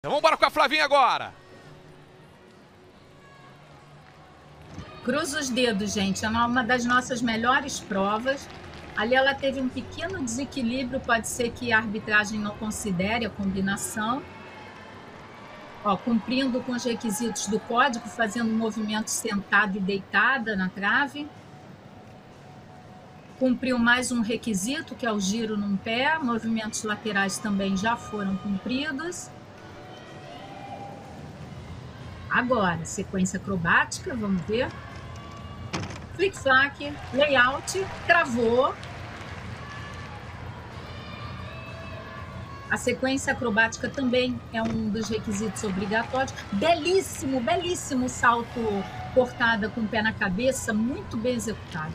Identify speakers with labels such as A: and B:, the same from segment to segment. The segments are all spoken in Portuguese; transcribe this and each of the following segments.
A: Então vamos embora com a Flavinha agora.
B: Cruza os dedos, gente. É uma das nossas melhores provas. Ali ela teve um pequeno desequilíbrio, pode ser que a arbitragem não considere a combinação. Ó, cumprindo com os requisitos do código, fazendo movimento sentada e deitada na trave. Cumpriu mais um requisito, que é o giro num pé. Movimentos laterais também já foram cumpridos. Agora, sequência acrobática, vamos ver. Flick-flack, layout, travou. A sequência acrobática também é um dos requisitos obrigatórios. Belíssimo, belíssimo salto cortada com o pé na cabeça, muito bem executado.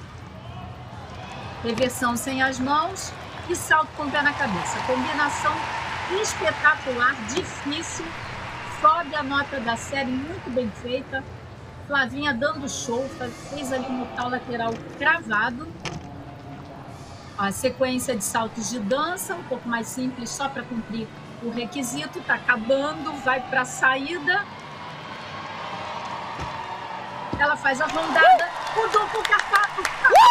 B: Reversão sem as mãos e salto com o pé na cabeça. Combinação espetacular, difícil. Sobe a nota da série, muito bem feita. Flavinha dando show, fez ali no tal lateral cravado. A sequência de saltos de dança, um pouco mais simples, só para cumprir o requisito. Tá acabando, vai para a saída. Ela faz a rondada, o duplo carpado.